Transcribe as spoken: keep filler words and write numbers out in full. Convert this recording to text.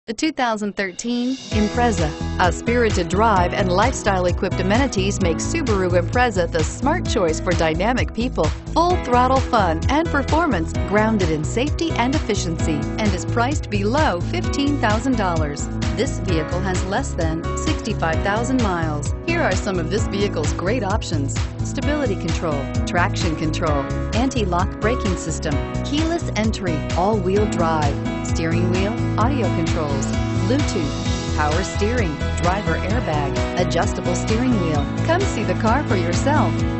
The two thousand thirteen Impreza. A spirited drive and lifestyle-equipped amenities make Subaru Impreza the smart choice for dynamic people. Full-throttle fun and performance grounded in safety and efficiency, and is priced below fifteen thousand dollars. This vehicle has less than sixty-five thousand miles. Here are some of this vehicle's great options: stability control, traction control, anti-lock braking system, keyless entry, all-wheel drive, steering wheel audio controls, Bluetooth, power steering, driver airbag, adjustable steering wheel. Come see the car for yourself.